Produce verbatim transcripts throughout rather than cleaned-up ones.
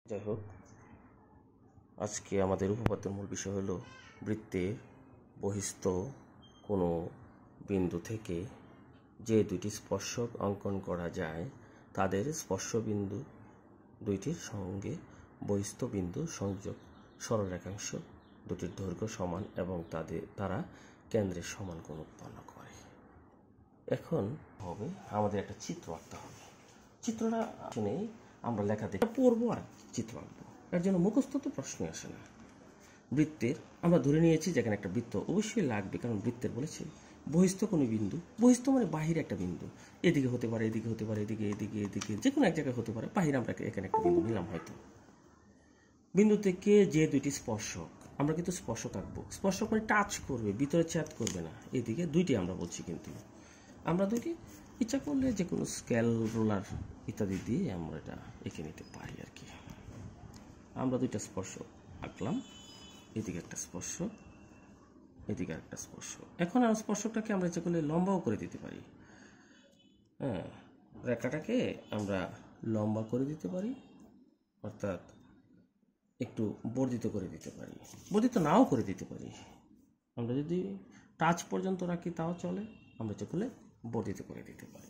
যাই হোক, আজকে আমাদের উপপাদ্যের মূল বিষয় হলো বৃত্তের বহিস্থ কোনো বিন্দু থেকে যে দুটি স্পর্শক অঙ্কন করা যায় তাদের স্পর্শবিন্দু দুইটির সঙ্গে বহিস্থ বিন্দু সংযোগ সরলরেখাংশ দুটির দৈর্ঘ্য সমান এবং তাদের তারা কেন্দ্রের সমান কোণ উৎপন্ন করে। এখন হবে আমাদের একটা চিত্র আঁকতে হবে। চিত্রটা শুনে আমরা লেখা দেখে পড়বো আর চিত্র আঁকবো। এর জন্য মুখস্থ তো প্রশ্নই আসে না। বৃত্তের আমরা ধরে নিয়েছি যেখানে একটা বৃত্ত অবশ্যই লাগবে, কারণ বৃত্তের বলেছে বহিস্থ কোনো বিন্দু, বহিস্থ মানে বাহিরে একটা বিন্দু, এদিকে হতে পারে, এদিকে হতে পারে, এদিকে এদিকে এদিকে যে কোনো এক জায়গায় হতে পারে, বাহিরে আমরা এখানে একটা বিন্দু নিলাম। হয়তো বিন্দু থেকে যে দুইটি স্পর্শক, আমরা কিন্তু স্পর্শক আঁকবো। স্পর্শক মানে টাচ করবে, ভিতরে ছেদ করবে না। এদিকে দুইটি আমরা বলছি, কিন্তু আমরা দুইটি ইচ্ছা করলে যে কোনো স্কেল রোলার ইত্যাদি দিয়ে আমরা এটা এঁকে নিতে পারি আর কি। আমরা দুইটা স্পর্শ আঁকলাম, এদিকে একটা স্পর্শ, এদিকে একটা স্পর্শ। এখন আর স্পর্শকটাকে আমরা ইচ্ছা করলে লম্বাও করে দিতে পারি। হ্যাঁ, রেখাটাকে আমরা লম্বা করে দিতে পারি, অর্থাৎ একটু বর্ধিত করে দিতে পারি, বর্ধিত নাও করে দিতে পারি। আমরা যদি টাচ পর্যন্ত রাখি তাও চলে, আমরা ইচ্ছা করলে বর্ধিত করে দিতে পারি।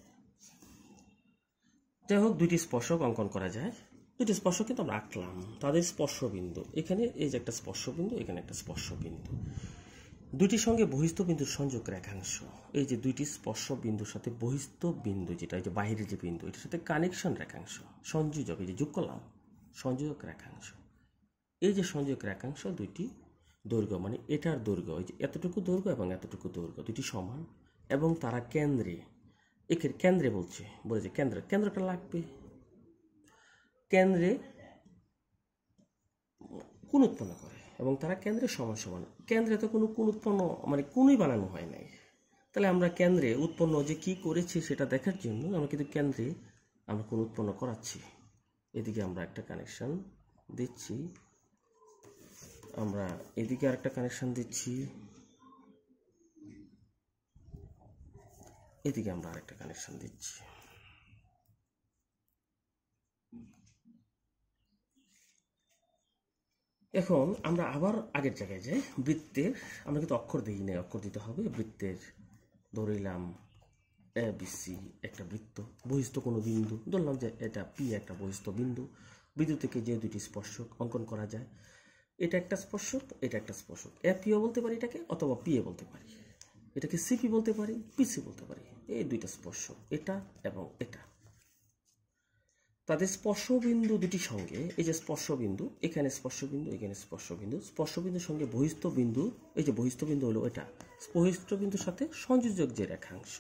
যাই হোক, দুইটি স্পর্শক অঙ্কন করা যায়। দুইটি স্পর্শক কিন্তু আমরা আঁকলাম, তাদের স্পর্শবিন্দু এখানে, এই যে একটা স্পর্শবিন্দু, এখানে একটা স্পর্শবিন্দু, দুইটির সঙ্গে বহিস্থ বিন্দুর সংযোগ রেখাংশ। এই যে দুইটি স্পর্শ বিন্দুর সাথে বহিস্থ বিন্দু, যেটা এই যে বাহিরের যে বিন্দু, এটার সাথে কানেকশন রেখাংশ, সংযোজক, এই যে যোগ করলাম, সংযোজক রেখাংশ। এই যে সংযোজক রেখাংশ দুইটি দৈর্ঘ্য, মানে এটার দৈর্ঘ্য, এই যে এতটুকু দৈর্ঘ্য এবং এতটুকু দৈর্ঘ্য, দুটি সমান এবং তারা কেন্দ্রে, একে কেন্দ্রে বলছে, বলেছে কেন্দ্র, কেন্দ্রটা লাগবে, কেন্দ্রে কোণ উৎপন্ন করে এবং তারা কেন্দ্রে সমান সমান। কেন্দ্রে তো কোনো কোণ উৎপন্ন, মানে কোণই বানানো হয় নাই। তাহলে আমরা কেন্দ্রে উৎপন্ন যে কি করেছি সেটা দেখার জন্য আমরা কিন্তু কেন্দ্রে আমরা কোণ উৎপন্ন করাচ্ছি। এদিকে আমরা একটা কানেকশন দিচ্ছি, আমরা এদিকে আরেকটা কানেকশন দিচ্ছি, এদিকে আমরা আরেকটা কানেকশন দিচ্ছি। এখন আমরা আবার আগের জায়গায় যাই। বৃত্তের আমরা কিন্তু অক্ষর দিই না, অক্ষর দিতে হবে। বৃত্তের ধরিলাম এ বি সি একটা বৃত্ত, বহিস্থ কোনো বিন্দু ধরলাম যে এটা পি একটা বহিস্থ বিন্দু। বিন্দু থেকে যে দুটি স্পর্শক অঙ্কন করা যায়, এটা একটা স্পর্শক, এটা একটা স্পর্শক। এ পিও বলতে পারি এটাকে, অথবা পিএ বলতে পারি এটাকে, সিপি বলতে পারি, পিসি বলতে পারি। এই দুইটা স্পর্শক, এটা এবং এটা, তাদের স্পর্শবিন্দু দুটির সঙ্গে, এই যে স্পর্শবিন্দু, এখানে স্পর্শবিন্দু, এখানে স্পর্শবিন্দু, স্পর্শবিন্দুর সঙ্গে বহিস্থ বিন্দু, এই যে বহিস্থ বিন্দু হলো এটা, বহিস্থ বিন্দুর সাথে সংযোজক যে রেখাংশ,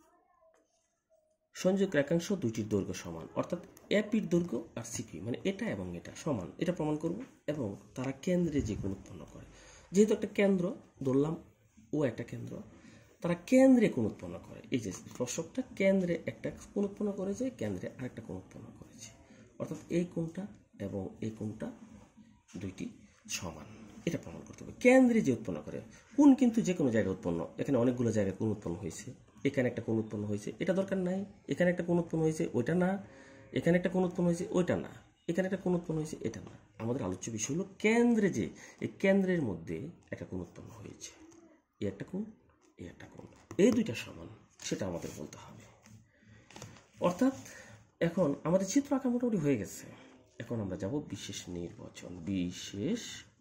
সংযোজক রেখাংশ দুইটির দৈর্ঘ্য সমান, অর্থাৎ এপির দৈর্ঘ্য আর সিপি মানে এটা এবং এটা সমান, এটা প্রমাণ করব। এবং তারা কেন্দ্রে যে কোণ উৎপন্ন করে, যেহেতু একটা কেন্দ্র ধরলাম, ও একটা কেন্দ্র, তারা কেন্দ্রে কোণ উৎপন্ন করে। এই যে স্পর্শকটা কেন্দ্রে একটা কোণ উৎপন্ন করেছে, কেন্দ্রে আরেকটা কোণ উৎপন্ন করেছে, অর্থাৎ এই কোণটা এবং এই কোণটা দুইটি সমান, এটা প্রমাণ করতে হবে। কেন্দ্রে যে উৎপন্ন করে, কোণ কিন্তু যে কোনো জায়গায় উৎপন্ন, এখানে অনেকগুলো জায়গায় কোণ উৎপন্ন হয়েছে, এখানে একটা কোণ উৎপন্ন হয়েছে, এটা দরকার নাই, এখানে একটা কোণ উৎপন্ন হয়েছে, ওইটা না, এখানে একটা কোণ উৎপন্ন হয়েছে, ওইটা না, এখানে একটা কোণ উৎপন্ন হয়েছে, এটা না। আমাদের আলোচ্য বিষয় হলো কেন্দ্রে, যে এই কেন্দ্রের মধ্যে একটা কোণ উৎপন্ন হয়েছে, এই একটা কোণ, এই একটা কোণ, এই দুইটা সমান, সেটা আমাদের বলতে হবে। অর্থাৎ এখন আমাদের চিত্র আঁকা মোটামুটি হয়ে গেছে। এখন আমরা যাব বিশেষ নির্বাচন। বিশেষ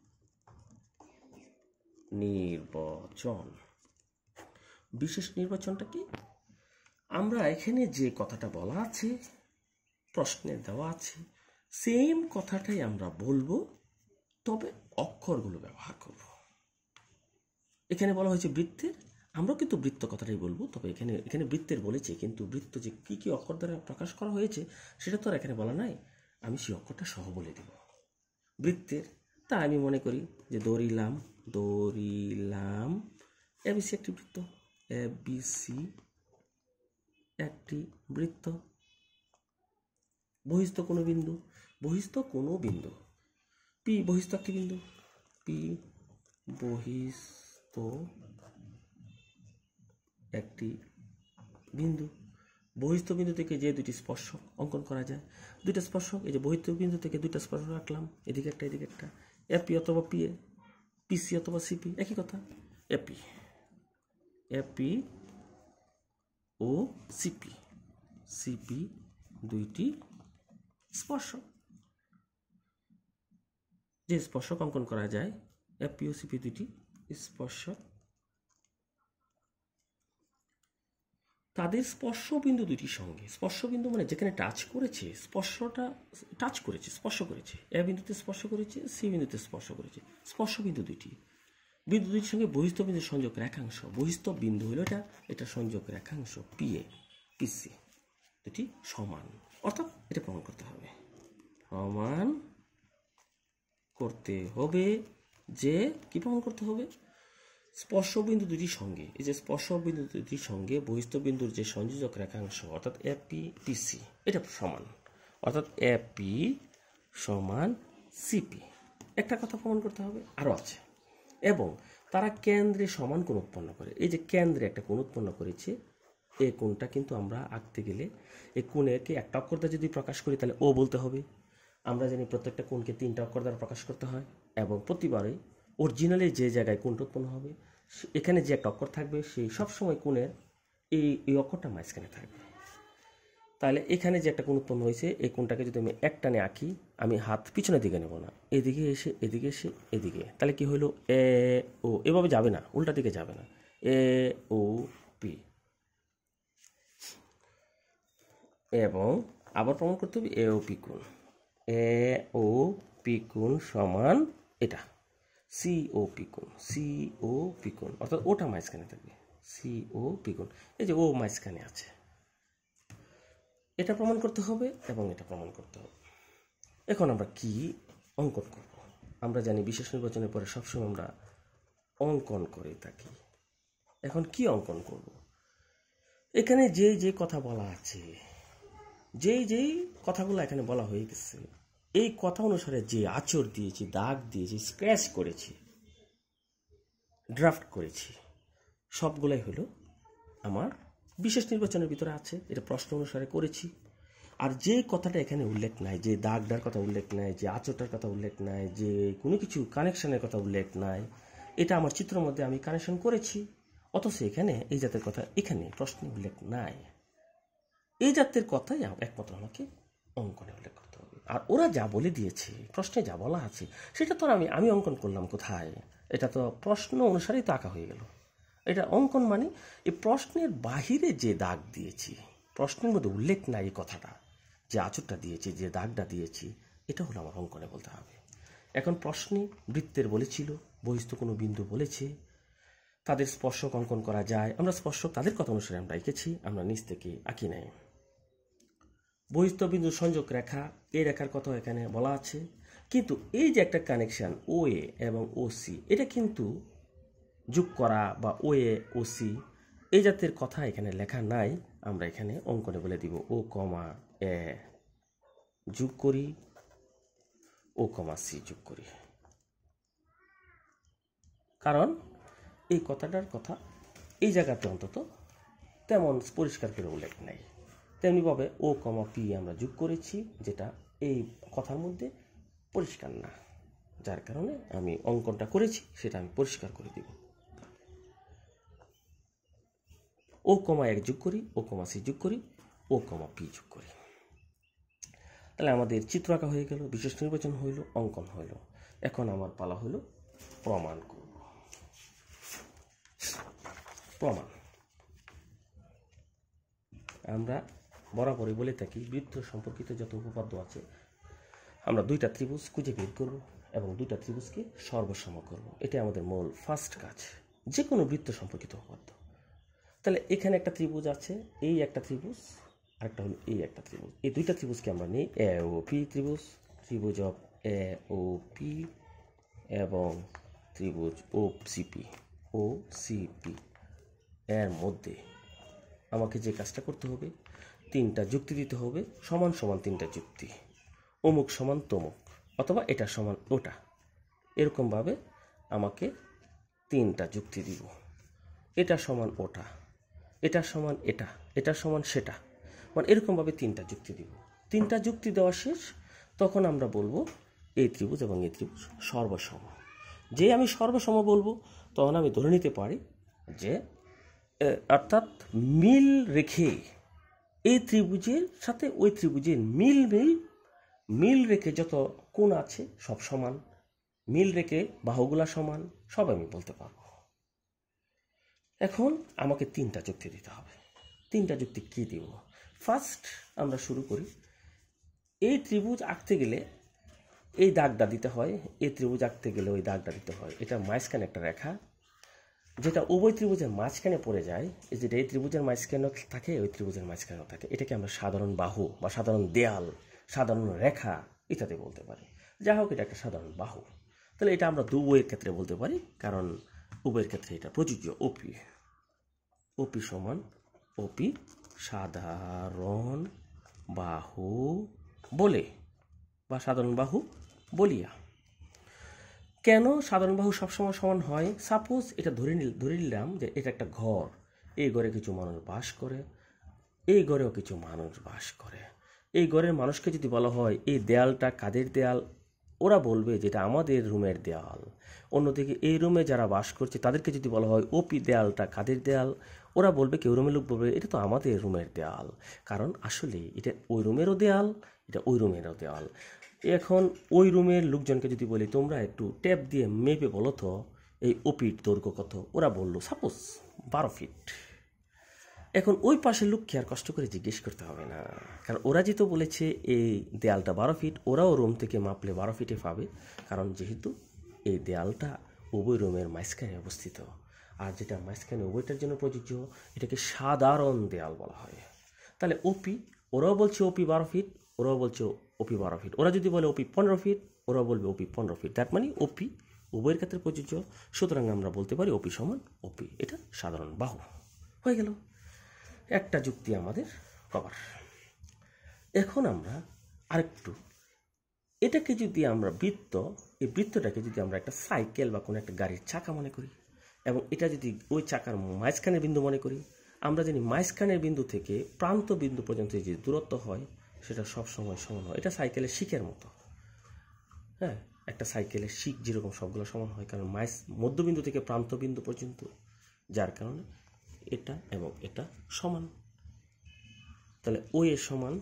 নির্বাচন বিশেষ নির্বাচনটা কি? আমরা এখানে যে কথাটা বলা আছে, প্রশ্নে দেওয়া আছে, সেম কথাটাই আমরা বলবো, তবে অক্ষরগুলো ব্যবহার করব। এখানে বলা হয়েছে বৃত্তের, আমরা কিন্তু বৃত্ত কথাটাই বলবো, তবে এখানে এখানে বৃত্তের বলেছে, কিন্তু বৃত্ত যে কি কি অক্ষর দ্বারা প্রকাশ করা হয়েছে সেটা তো আর এখানে বলা নাই, আমি সেই অক্ষরটা সহ বলে দেব বৃত্তের। তা আমি মনে করি যে ধরিলাম, ধরিলাম এবিসি একটি বৃত্ত, এবিসি একটি বৃত্ত, বহিস্থ কোনো বিন্দু, বহিস্থ কোনো বিন্দু, পি বহিস্থ একটি বিন্দু, পি বহিস্থ একটি বিন্দু, বহিস্থ বিন্দু থেকে যে দুটি স্পর্শক অঙ্কন করা যায়, দুইটা স্পর্শক, এই যে বহিস্থ বিন্দু থেকে দুইটা স্পর্শক রাখলাম, এদিকে একটা এদিকে একটা, এপি অথবা পিএ, পিসি অথবা সিপি, একই কথা। এপি এপি ও সিপি, সিপি দুইটি স্পর্শক, যে স্পর্শক অঙ্কন করা যায়, এপি ও সিপি দুইটি স্পর্শক, তাদের স্পর্শ বিন্দু দুটির সঙ্গে, স্পর্শ বিন্দু মানে যেখানে টাচ করেছে, স্পর্শটা টাচ করেছে, স্পর্শ করেছে, এ বিন্দুতে স্পর্শ করেছে, সি বিন্দুতে স্পর্শ করেছে, স্পর্শ বিন্দু দুইটি, বিন্দু দুইটির সঙ্গে বহিস্থ বিন্দু সংযোগ রেখাংশ, বহিস্থ বিন্দু হলো এটা, এটা সংযোগ রেখাংশ পিএ পিসি দুটি সমান, অর্থাৎ এটা প্রমাণ করতে হবে, প্রমাণ করতে হবে যে কি প্রমাণ করতে হবে, স্পর্শ বিন্দু দুটির সঙ্গে, এই যে স্পর্শ বিন্দু দুটির সঙ্গে বহিস্থ বিন্দুর যে সংযোজক রেখাংশ অর্থাৎ এপি পিসি এটা সমান, অর্থাৎ এপি সমান সিপি, একটা কথা প্রমাণ করতে হবে, আরও আছে, এবং তারা কেন্দ্রে সমান কোণ উৎপন্ন করে, এই যে কেন্দ্রে একটা কোণ উৎপন্ন করেছে, এই কোণটা কিন্তু আমরা আঁকতে গেলে এই কোণেরকে একটা অক্ষর দ্বারা যদি প্রকাশ করি তাহলে ও বলতে হবে, আমরা জানি প্রত্যেকটা কোণকে তিনটা অক্ষর দ্বারা প্রকাশ করতে হয়, এবং প্রতিবারে অরিজিনালি যে জায়গায় কোণটা উৎপন্ন হবে এখানে যে একটা অক্ষর থাকবে সেই সবসময় কোণের এই এই অক্ষরটা মাঝখানে থাকবে। তাহলে এখানে যে একটা কোণ উৎপন্ন হয়েছে এই কোণটাকে যদি আমি এক টানে আঁকি, আমি হাত পিছনের দিকে নেব না, এদিকে এসে এদিকে এসে এদিকে, তাহলে কি হলো এ ও, এভাবে যাবে না, উল্টা দিকে যাবে না, এ ও পি, এবং আবার প্রমাণ করতে হবে এ ও পি কোণ, এ ও পি কোণ সমান এটা সি ও পি কোণ, সি ও পি কোণ, অর্থাৎ ওটা মাঝখানে থাকবে, সি ও পি কোণ, এই যে ও মাঝখানে আছে, এটা প্রমাণ করতে হবে এবং এটা প্রমাণ করতে হবে। এখন আমরা কি অঙ্কন করব? আমরা জানি বিশেষ নির্বাচনের পরে সবসময় আমরা অঙ্কন করে থাকি। এখন কি অঙ্কন করব? এখানে যে যে কথা বলা আছে, যেই যেই কথাগুলো এখানে বলা হয়ে গেছে, এই কথা অনুসারে যে আঁচড় দিয়েছি, দাগ দিয়েছি, স্ক্র্যাচ করেছি, ড্রাফট করেছি, সবগুলাই হলো আমার বিশেষ নির্বাচনের ভিতরে আছে, এটা প্রশ্ন অনুসারে করেছি। আর যে কথাটা এখানে উল্লেখ নাই, যে দাগটার কথা উল্লেখ নাই, যে আঁচড়টার কথা উল্লেখ নাই, যে কোনো কিছু কানেকশনের কথা উল্লেখ নাই, এটা আমার চিত্রের মধ্যে আমি কানেকশন করেছি, অথচ এখানে এই জাতের কথা এখানে প্রশ্নে উল্লেখ নাই। এই জাতের কথাই একমাত্র আমাকে অঙ্কনে উল্লেখ করতে হবে। আর ওরা যা বলে দিয়েছে, প্রশ্নে যা বলা আছে, সেটা তো আমি আমি অঙ্কন করলাম কোথায়? এটা তো প্রশ্ন অনুসারেই তো আঁকা হয়ে গেল। এটা অঙ্কন মানে এই প্রশ্নের বাহিরে যে দাগ দিয়েছি, প্রশ্নের মধ্যে উল্লেখ নাই এই কথাটা, যে আঁচড়টা দিয়েছি, যে দাগটা দিয়েছি, এটা হলো আমার অঙ্কনে বলতে হবে। এখন প্রশ্নে বৃত্তের বলেছিল, বহিস্থ কোনো বিন্দু বলেছে, তাদের স্পর্শক অঙ্কন করা যায়, আমরা স্পর্শক তাদের কথা অনুসারে আমরা এঁকেছি, আমরা নিচ থেকে আঁকি নাই। বহিস্থ বিন্দু সংযোগ রেখা, এই রেখার কথা এখানে বলা আছে, কিন্তু এই যে একটা কানেকশন ও এ এবং ও সি, এটা কিন্তু যোগ করা বা ও এ ও সি এই জাতের কথা এখানে লেখা নাই। আমরা এখানে অঙ্কনে বলে দিব ও কমা এ যোগ করি, ও কমা সি যোগ করি, কারণ এই কথাটার কথা এই জায়গাতে অন্তত তেমন পরিষ্কার করে উল্লেখ নাই। তেমনিভাবে ও কমা পি আমরা যোগ করেছি, যেটা এই কথার মধ্যে পরিষ্কার না, যার কারণে আমি অঙ্কনটা করেছি সেটা আমি পরিষ্কার করে দিব। ও কমা এক যোগ করি, ও কমা সি যোগ করি, ও কমা পি যোগ করি, তাহলে আমাদের চিত্র আঁকা হয়ে গেল, বিশেষ নির্বাচন হইল, অঙ্কন হইল। এখন আমার পালা হলো প্রমাণ করব। প্রমাণ আমরা বরাবরই বলে থাকি, বৃত্ত সম্পর্কিত যত উপপাদ্য আছে আমরা দুইটা ত্রিভুজ খুঁজে বের করব এবং দুইটা ত্রিভুজকে সর্বসম করব। এটা আমাদের মূল ফার্স্ট কাজ যে কোনো বৃত্ত সম্পর্কিত উপপাদ্য। তাহলে এখানে একটা ত্রিভুজ আছে, এই একটা ত্রিভুজ, আরেকটা হলো এই একটা ত্রিভুজ। এই দুইটা ত্রিভুজকে আমরা নিই এ ও পি ত্রিভুজ, ত্রিভুজ অফ এ ও পি এবং ত্রিভুজ ও সিপি, ও সিপি এর মধ্যে আমাকে যে কাজটা করতে হবে, তিনটা যুক্তি দিতে হবে, সমান সমান তিনটা যুক্তি, অমুক সমান তমুক অথবা এটা সমান ওটা, এরকমভাবে আমাকে তিনটা যুক্তি দিব। এটা সমান ওটা, এটা সমান এটা, এটা সমান সেটা, মানে এরকমভাবে তিনটা যুক্তি দিব। তিনটা যুক্তি দেওয়া শেষ, তখন আমরা বলবো এই ত্রিভুজ এবং এই ত্রিভুজ সর্বসম। যে আমি সর্বসম বলবো তখন আমি ধরে নিতে পারি যে অর্থাৎ মিল রেখে এই ত্রিভুজের সাথে ওই ত্রিভুজের মিল মিল মিল রেখে যত কোণ আছে সব সমান, মিল রেখে বাহুগুলা সমান, সব আমি বলতে পারবো। এখন আমাকে তিনটা যুক্তি দিতে হবে। তিনটা যুক্তি কী দিব? ফার্স্ট আমরা শুরু করি, এই ত্রিভুজ আঁকতে গেলে এই দাগটা দিতে হয়, এই ত্রিভুজ আঁকতে গেলে ওই দাগটা দিতে হয়। এটা মাঝখানে একটা রেখা যেটা উভয় ত্রিভুজের মাঝখানে পড়ে যায়, এই যেটা এই ত্রিভুজের মাঝখানেও থাকে ওই ত্রিভুজের মাঝখানেও থাকে, এটাকে আমরা সাধারণ বাহু বা সাধারণ দেয়াল, সাধারণ রেখা ইত্যাদি বলতে পারি। যা হোক, এটা একটা সাধারণ বাহু। তাহলে এটা আমরা দু উভয়ের ক্ষেত্রে বলতে পারি, কারণ উভয়ের ক্ষেত্রে এটা প্রযোজ্য। ওপি ওপি সমান ওপি সাধারণ বাহু বলে বা সাধারণ বাহু বলিয়া। কেন সাধারণ বাহু সবসময় সমান হয়? সাপোজ এটা ধরে নিল ধরে নিলাম যে এটা একটা ঘর, এই ঘরে কিছু মানুষ বাস করে, এই ঘরেও কিছু মানুষ বাস করে। এই ঘরের মানুষকে যদি বলা হয় এই দেয়ালটা কাদের দেয়াল, ওরা বলবে যেটা আমাদের রুমের দেয়াল। অন্যদিকে এই রুমে যারা বাস করছে তাদেরকে যদি বলা হয় ওপি দেয়ালটা কাদের দেয়াল, ওরা বলবে, কেউ রুমের লোক বলবে এটা তো আমাদের রুমের দেয়াল। কারণ আসলে এটা ওই রুমেরও দেয়াল, এটা ওই রুমেরও দেয়াল। এখন ওই রুমের লোকজনকে যদি বলি তোমরা একটু ট্যাপ দিয়ে মেপে বলো তো এই ওপির দৈর্ঘ্য কত, ওরা বললো সাপোজ বারো ফিট। এখন ওই পাশের লোককে আর কষ্ট করে জিজ্ঞেস করতে হবে না, কারণ ওরা যেহেতু বলেছে এই দেয়ালটা বারো ফিট, ওরাও রুম থেকে মাপলে বারো ফিটে পাবে, কারণ যেহেতু এই দেয়ালটা উভয় রুমের মাঝখানে অবস্থিত। আর যেটা মাঝখানে উভয়টার জন্য প্রযোজ্য, এটাকে সাধারণ দেয়াল বলা হয়। তাহলে ওপি, ওরাও বলছে ওপি বারো ফিট, ওরাও বলছে ওপি বারো ফিট। ওরা যদি বলে ওপি পনেরো ফিট, ওরা বলবে ওপি পনেরো ফিট। দ্যাট মানে ওপি উভয়ের ক্ষেত্রে প্রযোজ্য। সুতরাং আমরা বলতে পারি ওপি সমান ওপি, এটা সাধারণ বাহু হয়ে গেল। একটা যুক্তি আমাদের কভার। এখন আমরা আরেকটু, এটাকে যদি আমরা বৃত্ত, এই বৃত্তটাকে যদি আমরা একটা সাইকেল বা কোনো একটা গাড়ির চাকা মনে করি, এবং এটা যদি ওই চাকার মাঝখানের বিন্দু মনে করি, আমরা জানি মাঝখানের বিন্দু থেকে প্রান্ত বিন্দু পর্যন্ত যে দূরত্ব হয় সেটা সব সময় সমান হয়। এটা সাইকেলের শিকের মতো। হ্যাঁ, একটা সাইকেলের শিক যেরকম সবগুলো সমান হয়, কারণ মাঝ মধ্যবিন্দু থেকে প্রান্ত বিন্দু পর্যন্ত, যার কারণে এটা এবং এটা সমান। তাহলে ও এ সমান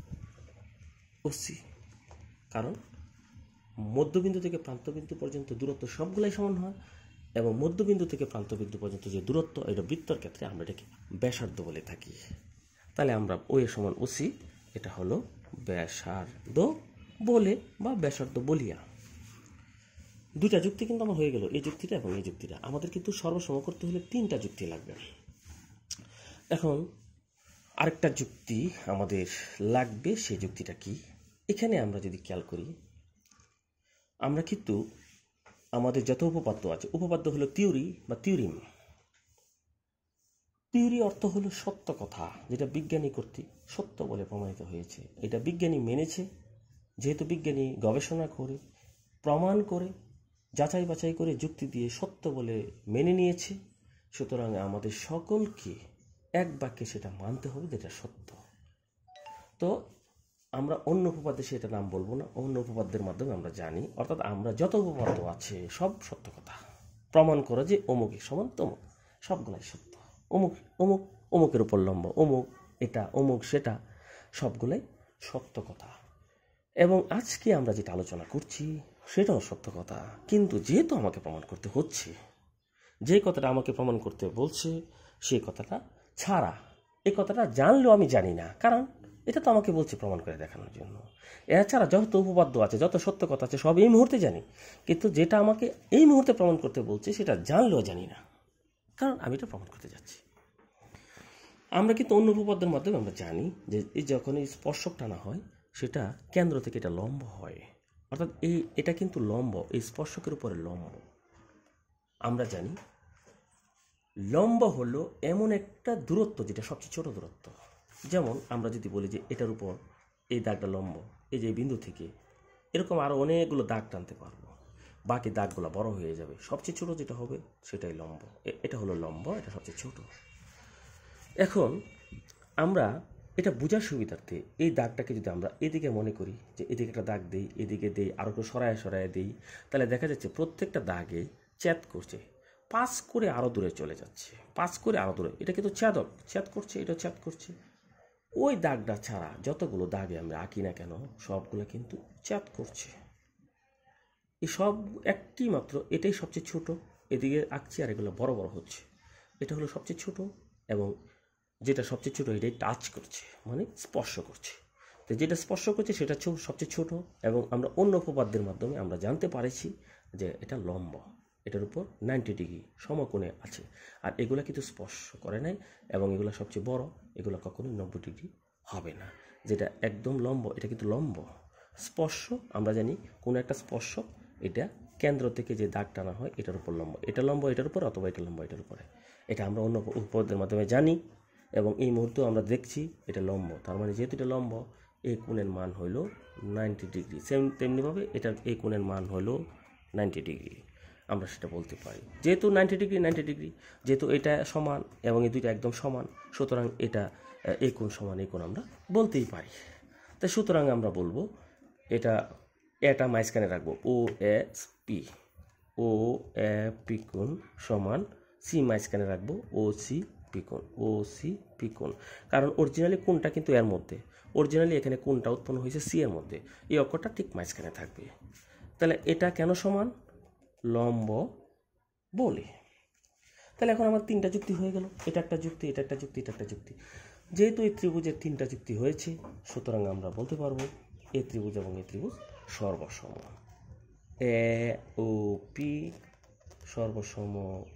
ওসি, কারণ মধ্যবিন্দু থেকে প্রান্তবিন্দু পর্যন্ত দূরত্ব সবগুলাই সমান হয়, এবং মধ্যবিন্দু থেকে প্রান্তবিন্দু পর্যন্ত যে দূরত্ব, এটা বৃত্তর ক্ষেত্রে আমরা এটাকে ব্যাসার্ধ বলে থাকি। তাহলে আমরা ও এ সমান ওসি, এটা হলো ব্যাসার্ধ বলে বা ব্যাসার্ধ বলিয়া। দুইটা যুক্তি কিন্তু আমার হয়ে গেল, এই যুক্তিটা এবং এই যুক্তিটা। আমাদের কিন্তু সর্বসম করতে হলে তিনটা যুক্তি লাগবে। এখন আরেকটা যুক্তি আমাদের লাগবে, সেই যুক্তিটা কি? এখানে আমরা যদি খেয়াল করি, আমরা কিন্তু আমাদের যত উপপাদ্য আছে, উপপাদ্য হলো থিওরি বা থিওরিম। থিওরি অর্থ হলো সত্য কথা, যেটা বিজ্ঞানী কর্তৃক সত্য বলে প্রমাণিত হয়েছে। এটা বিজ্ঞানী মেনেছে, যেহেতু বিজ্ঞানী গবেষণা করে, প্রমাণ করে, যাচাই বাছাই করে, যুক্তি দিয়ে সত্য বলে মেনে নিয়েছে। সুতরাং আমাদের সকলকে এক বাক্যে সেটা মানতে হবে যেটা সত্য। তো আমরা অন্য উপপাদ্যে সেটা নাম বলবো না, অন্য উপপাদ্যের মাধ্যমে আমরা জানি, অর্থাৎ আমরা যত উপপাদ্য আছে সব সত্য কথা প্রমাণ করে যে অমুকের সমান তমুক, সবগুলাই সত্য। অমুক অমুক অমুকের উপর লম্ব, অমুক এটা, অমুক সেটা, সবগুলাই সত্য কথা। এবং আজকে আমরা যেটা আলোচনা করছি সেটাও সত্য কথা। কিন্তু যেহেতু আমাকে প্রমাণ করতে হচ্ছে, যে কথাটা আমাকে প্রমাণ করতে বলছে সেই কথাটা ছাড়া এই কথাটা জানলেও আমি জানি না, কারণ এটা তো আমাকে বলছে প্রমাণ করে দেখানোর জন্য। এছাড়া যত উপপাদ্য আছে, যত সত্য কথা আছে, সব এই মুহূর্তে জানি, কিন্তু যেটা আমাকে এই মুহূর্তে প্রমাণ করতে বলছে সেটা জানলেও জানি না, কারণ আমি এটা প্রমাণ করতে যাচ্ছি। আমরা কিন্তু অন্য উপপাদ্যের মাধ্যমে আমরা জানি যে এই যখন এই স্পর্শক টানা হয় সেটা কেন্দ্র থেকে এটা লম্ব হয়, অর্থাৎ এই এটা কিন্তু লম্ব, এই স্পর্শকের উপরে লম্ব। আমরা জানি লম্ব হলো এমন একটা দূরত্ব যেটা সবচেয়ে ছোট দূরত্ব। যেমন আমরা যদি বলি যে এটার উপর এই দাগটা লম্ব, এই যে বিন্দু থেকে এরকম আরও অনেকগুলো দাগ টানতে পারবো, বাকি দাগগুলো বড় হয়ে যাবে, সবচেয়ে ছোট যেটা হবে সেটাই লম্ব। এটা হলো লম্ব, এটা সবচেয়ে ছোট। এখন আমরা এটা বোঝার সুবিধার্থে এই দাগটাকে যদি আমরা এদিকে মনে করি যে এদিকে একটা দাগ দিই, এদিকে দিই, আরও একটু সরায় সরায় দিই, তাহলে দেখা যাচ্ছে প্রত্যেকটা দাগে চ্যাদ করছে, পাস করে আরও দূরে চলে যাচ্ছে, পাস করে আরও দূরে। এটা কিন্তু চ্যাদক, চ্যাদ করছে, এটা চ্যাদ করছে। ওই দাগটা ছাড়া যতগুলো দাগে আমরা আঁকি না কেন সবগুলো কিন্তু চ্যাদ করছে। এই সব একটি মাত্র, এটাই সবচেয়ে ছোট, এদিকে আঁকছি আর এগুলো বড় বড় হচ্ছে। এটা হলো সবচেয়ে ছোট, এবং যেটা সবচেয়ে ছোট এটাই টাচ করছে, মানে স্পর্শ করছে। তো যেটা স্পর্শ করছে সেটা সবচেয়ে ছোট, এবং আমরা অন্য উপপাদ্যের মাধ্যমে আমরা জানতে পারছি যে এটা লম্ব, এটার উপর নাইনটি ডিগ্রি সমকোণে আছে। আর এগুলো কিন্তু স্পর্শ করে নাই, এবং এগুলো সবচেয়ে বড়, এগুলো কখনোই নব্বই ডিগ্রি হবে না। যেটা একদম লম্ব এটা কিন্তু লম্ব। স্পর্শ আমরা জানি কোনো একটা স্পর্শক এটা কেন্দ্র থেকে যে দাগ টানা হয় এটার উপর লম্ব, এটা লম্ব এটার উপর, অথবা এটা লম্ব এটার উপরে। এটা আমরা অন্য উপপাদ্যের মাধ্যমে জানি, এবং এই মুহূর্তেও আমরা দেখছি এটা লম্ব। তার মানে যেহেতু এটা লম্ব, এই কোণের মান হইল নাইনটি ডিগ্রি। সেম তেমনিভাবে এটার এই কোণের মান হইল নাইনটি ডিগ্রি, আমরা সেটা বলতে পারি। যেহেতু নাইনটি ডিগ্রি নাইনটি ডিগ্রি, যেহেতু এটা সমান এবং এই দুইটা একদম সমান, সুতরাং এটা এই কোণ সমান এই কোণ আমরা বলতেই পারি। তাই সুতরাং আমরা বলবো এটা এটা মাঝখানে রাখবো, O S P, O A P কোণ সমান সি মাঝখানে রাখবো, ও সি পি কোণ, ও সি পি কোণ। কারণ অরিজিনালি কোণটা কিন্তু এর মধ্যে, অরিজিনালি এখানে কোণটা উৎপন্ন হয়েছে সি এর মধ্যে, এই অক্ষরটা ঠিক মাঝখানে থাকবে। তাহলে এটা কেন সমান? লম্ব বলে। তাহলে এখন আমার তিনটা যুক্তি হয়ে গেল, এটা একটা যুক্তি, এটা একটা যুক্তি, এটা একটা যুক্তি। যেহেতু এই ত্রিভুজের তিনটা যুক্তি হয়েছে, সুতরাং আমরা বলতে পারবো এ ত্রিভুজ এবং এ ত্রিভুজ সর্বসম। এ ও পি সর্বসম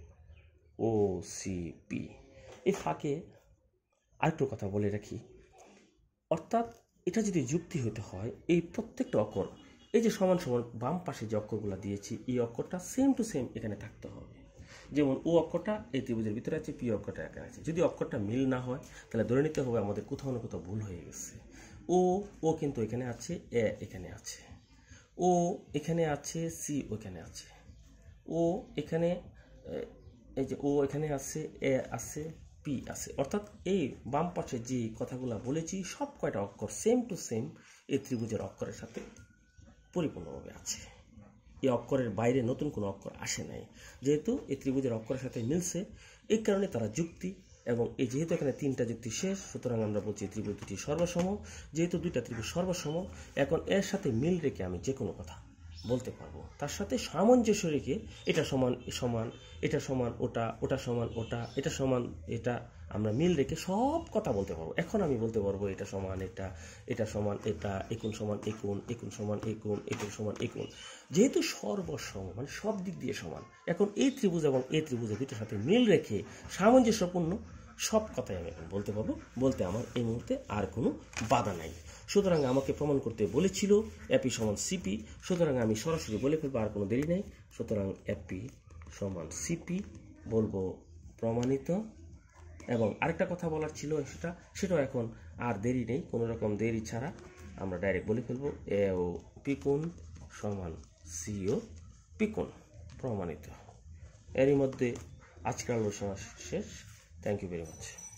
ও সি পি। এই ফাঁকে আরেকটু কথা বলে রাখি, অর্থাৎ এটা যদি যুক্তি হতে হয়, এই প্রত্যেকটা অক্ষর, এই যে সমান সমান বাম পাশে যে অক্ষরগুলো দিয়েছি, এই অক্ষরটা সেম টু সেম এখানে থাকতে হবে। যেমন ও অক্ষরটা এই ত্রিভুজের ভিতরে আছে, পি অক্ষরটা এখানে আছে। যদি অক্ষরটা মিল না হয় তাহলে ধরে নিতে হবে আমাদের কোথাও না কোথাও ভুল হয়ে গেছে। ও ও কিন্তু এখানে আছে, এ এখানে আছে, ও এখানে আছে, সি ওইখানে আছে, ও এখানে, এই যে ও এখানে আছে, এ আছে, পি আছে। অর্থাৎ এই বাম পাশে যে কথাগুলো বলেছি সব কয়টা অক্ষর সেম টু সেম এই ত্রিভুজের অক্ষরের সাথে পরিপূর্ণভাবে আছে। এই অক্ষরের বাইরে নতুন কোনো অক্ষর আসে নাই। যেহেতু এই ত্রিভুজের অক্ষরের সাথে মিলছে, এই কারণে তারা যুক্তি, এবং এই যেহেতু এখানে তিনটা যুক্তি শেষ, সুতরাং আমরা বলছি ত্রিভুজ দুটি সর্বসম। যেহেতু দুইটা ত্রিভুজ সর্বসম, এখন এর সাথে মিল রেখে আমি যে কোনো কথা বলতে পারবো, তার সাথে সামঞ্জস্য রেখে এটা সমান সমান, এটা সমান ওটা, ওটা সমান ওটা, এটা সমান এটা, আমরা মিল রেখে সব কথা বলতে পারবো। এখন আমি বলতে পারবো এটা সমান এটা, এটা সমান এটা, একুণ সমান একুণ, একুণ সমান একুণ, একুণ সমান একুণ। যেহেতু সর্বসম মানে সব দিক দিয়ে সমান, এখন এই ত্রিভুজ এবং এই ত্রিভুজের দুটোর সাথে মিল রেখে সামঞ্জস্যপূর্ণ সব কথাই আমি এখন বলতে পারবো। বলতে আমার এই মুহূর্তে আর কোনো বাধা নাই। সুতরাং আমাকে প্রমাণ করতে বলেছিল এপি সমান সিপি, সুতরাং আমি সরাসরি বলে ফেলবো, আর কোনো দেরি নেই। সুতরাং এপি সমান সিপি বলবো প্রমাণিত। এবং আরেকটা কথা বলার ছিল সেটা সেটাও এখন আর দেরি নেই, কোনো রকম দেরি ছাড়া আমরা ডাইরেক্ট বলে ফেলবো, এ ও পি কোণ সমান সি ও পি কোণ প্রমাণিত। এরই মধ্যে আজকের আলোচনা শেষ। Thank you very much.